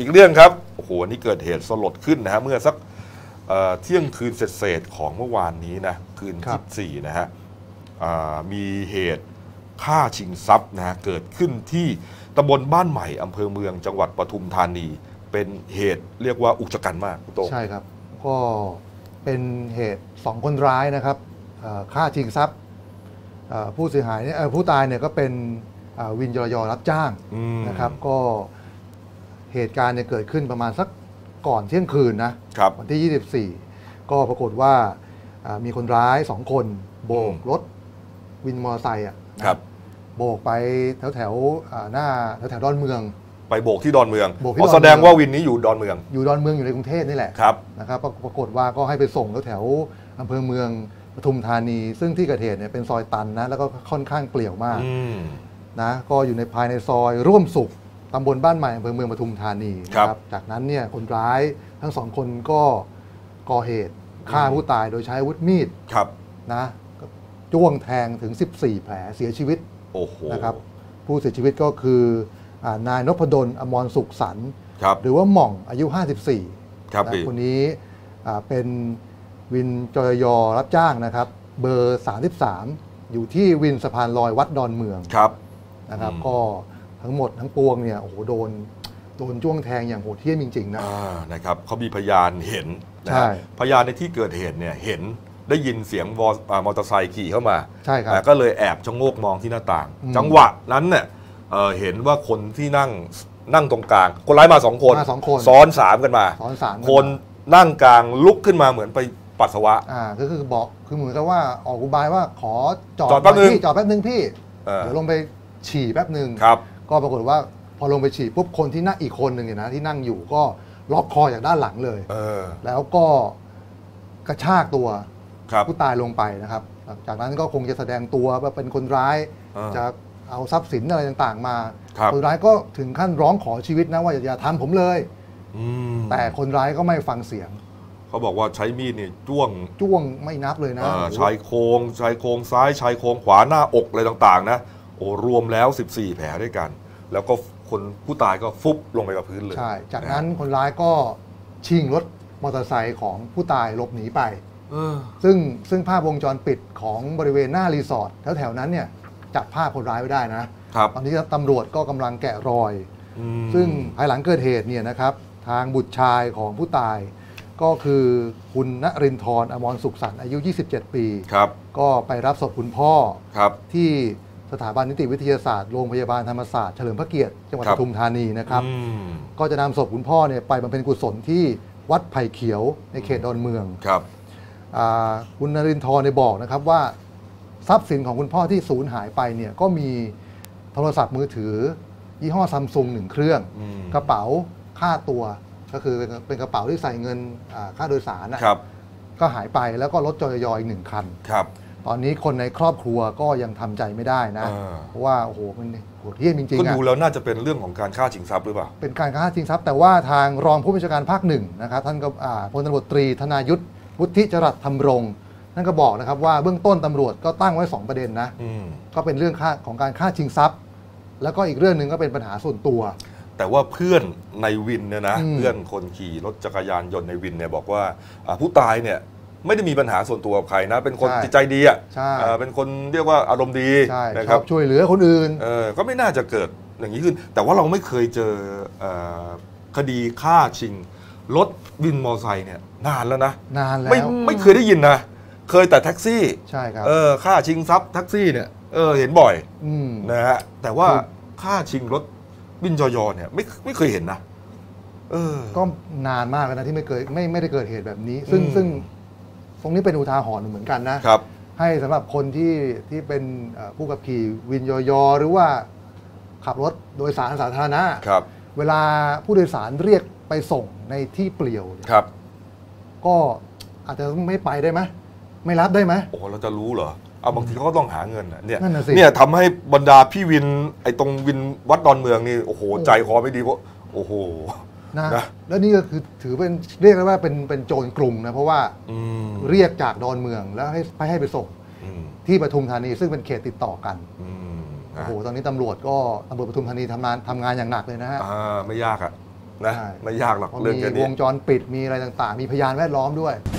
กเรื่องครับโอ้โหนี่เกิดเหตุสลดขึ้นนะฮะเมื่อสักเที่ยงคืนเศษของเมื่อวานนี้นะคืนที่4นะฮะมีเหตุฆ่าชิงทรัพย์นะฮะเกิดขึ้นที่ตำบลบ้านใหม่อำเภอเมืองจังหวัดปทุมธานีเป็นเหตุเรียกว่าอุกชะกันมากคุณโตใช่ครับก็เป็นเหตุ2คนร้ายนะครับฆ่าชิงทรัพย์ผู้เสียหายเนี่ยผู้ตายเนี่ยก็เป็นวินยยรับจ้างนะครับก็เหตุการณ์เนี่ยเกิดขึ้นประมาณสักก่อนเที่ยงคืนนะวันที่24ก็ปรากฏว่ามีคนร้าย2คนโบกรถวินมอเตอร์ไซค์โบกไปแถวหน้าแถวดอนเมืองไปโบกที่ดอนเมืองแสดงว่าวินนี้อยู่ดอนเมืองอยู่ในกรุงเทพนี่แหละนะครับปรากฏว่าก็ให้ไปส่งแถวอำเภอเมืองปทุมธานีซึ่งที่เกิดเหตุเนี่ยเป็นซอยตันนะแล้วก็ค่อนข้างเปลี่ยวมากนะก็อยู่ในภายในซอยร่วมสุขตำบลบ้านใหม่อำเภอเมืองปทุมธานีครับจากนั้นเนี่ยคนร้ายทั้ง2คนก็ก่อเหตุฆ่าผู้ตายโดยใช้อาวุธมีดนะจ้วงแทงถึง14แผลเสียชีวิตนะครับผู้เสียชีวิตก็คือนายนพดลอมรสุขสรรค์หรือว่าหม่องอายุ54คนนี้เป็นวินจยรับจ้างนะครับเบอร์33อยู่ที่วินสะพานลอยวัดดอนเมืองนะครับก็ทั้งหมดทั้งปวงเนี่ยโอ้โหโดนจ้วงแทงอย่างโหดเหี้ยมจริงๆนะครับเขามีพยานเห็นนะพยานในที่เกิดเหตุเนี่ยเห็นได้ยินเสียงมอเตอร์ไซค์ขี่เข้ามาก็เลยแอบชะโงกมองที่หน้าต่างจังหวะนั้นเนี่ยเห็นว่าคนที่นั่งตรงกลางคนร้ายมา2คนซ้อน3กันมาคนนั่งกลางลุกขึ้นมาเหมือนไปปัสสาวะก็คือบอกคือเหมือนกับว่าออกอุบายว่าขอจอดแป๊บนึงพี่เดี๋ยวลงไปฉี่แป๊บนึงก็ปรากฏว่าพอลงไปฉี่ปุ๊บคนที่นั่งอีกคนหนึ่งเนี่ยนะที่นั่งอยู่ก็ล็อกคอจากด้านหลังเลยแล้วก็กระชากตัวผู้ตายลงไปนะครับจากนั้นก็คงจะแสดงตัวว่าเป็นคนร้ายจะเอาทรัพย์สินอะไรต่างๆมาคนร้ายก็ถึงขั้นร้องขอชีวิตนะว่าอย่าทำผมเลยแต่คนร้ายก็ไม่ฟังเสียงเขาบอกว่าใช้มีดนี่จ้วงไม่นับเลยนะชายโครงซ้ายชายโครงขวาหน้าอกอะไรต่างๆนะโอ้รวมแล้ว14แผลด้วยกันแล้วก็คนผู้ตายก็ฟุบลงไปกับพื้นเลยใช่จากนั้นคนร้ายก็ชิงรถมอเตอร์ไซค์ของผู้ตายหลบหนีไปซึ่งภาพวงจรปิดของบริเวณหน้ารีสอร์ทแถวๆนั้นเนี่ยจับภาพคนร้ายไว้ได้นะตอนนี้ตำรวจก็กำลังแกะรอยซึ่งภายหลังเกิดเหตุเนี่ยนะครับทางบุตรชายของผู้ตายก็คือคุณณรินทร์อมรสุขสรรค์อายุ27ปีก็ไปรับศพคุณพ่อที่สถาบันนิติวิทยาศาสตร์โรงพยาบาลธรรมศาสตร์เฉลิมพระเกียรติจังหวัดปทุมธานีนะครับก็จะนำศพคุณพ่อเนี่ยไปบำเพ็ญกุศลที่วัดไผ่เขียวในเขตดอนเมืองคุณณรินทร์บอกนะครับว่าทรัพย์สินของคุณพ่อที่สูญหายไปเนี่ยก็มีโทรศัพท์มือถือยี่ห้อซัมซุง1เครื่องกระเป๋าค่าตัวก็คือเป็นกระเป๋าที่ใส่เงินค่าโดยสารก็หายไปแล้วก็รถจยอีก1คันตอนนี้คนในครอบครัวก็ยังทำใจไม่ได้นะเพราะว่าโอ้โหมันโหดเหี้ยมจริงๆก็ดูแล้วน่าจะเป็นเรื่องของการฆ่าชิงทรัพย์หรือเปล่าเป็นการฆ่าชิงทรัพย์แต่ว่าทางรองผู้บัญชาการภาค1นะครับท่านก็พลตำรวจตรีธนายุทธวุฒิจรัสธรรมรงค์ท่านก็บอกนะครับว่าเบื้องต้นตำรวจก็ตั้งไว้2ประเด็นนะก็เป็นเรื่องของการฆ่าชิงทรัพย์แล้วก็อีกเรื่องหนึ่งก็เป็นปัญหาส่วนตัวแต่ว่าเพื่อนในวินเนี่ยนะเพื่อนคนขี่รถจักรยานยนต์ในวินเนี่ยบอกว่าผู้ตายเนี่ยไม่ได้มีปัญหาส่วนตัวกับใครนะเป็นคนจิตใจดีอ่ะเป็นคนเรียกว่าอารมณ์ดีนะครับช่วยเหลือคนอื่นก็ไม่น่าจะเกิดอย่างนี้ขึ้นแต่ว่าเราไม่เคยเจอคดีฆ่าชิงรถวินมอเตอร์ไซค์เนี่ยนานแล้วนะไม่เคยได้ยินนะเคยแต่แท็กซี่ใช่ครับฆ่าชิงทรัพย์แท็กซี่เนี่ยเห็นบ่อยนะฮะแต่ว่าฆ่าชิงรถวินจยเนี่ยไม่เคยเห็นนะก็นานมากแล้วนะที่ไม่ได้เกิดเหตุแบบนี้ซึ่งตรงนี้เป็นอุทาหรณ์เหมือนกันนะครับให้สำหรับคนที่เป็นผู้ขับขี่วินจยหรือว่าขับรถโดยสารสาธารณะเวลาผู้โดยสารเรียกไปส่งในที่เปลี่ยวก็อาจจะไม่ไปได้ไหมไม่รับได้ไหมโอ้เราจะรู้เหรอบางทีเขาก็ต้องหาเงินเนี่ยทำให้บรรดาพี่วินไอ้ตรงวินวัดดอนเมืองนี่โอ้โหใจคอไม่ดีเพราะโอ้โหนะแล้วนี่ก็คือถือเป็นเรียกได้ว่าเป็นโจรกลุ่มนะเพราะว่าเรียกจากดอนเมืองแล้วให้ไปส่งที่ปทุมธานีซึ่งเป็นเขตติดต่อกันโอ้โหตอนนี้ตำรวจปทุมธานีทำงานอย่างหนักเลยนะฮะไม่ยากอ่ะนะไม่ยากหรอกเรื่องแค่นี้วงจรปิดมีอะไรต่างๆมีพยานแวดล้อมด้วย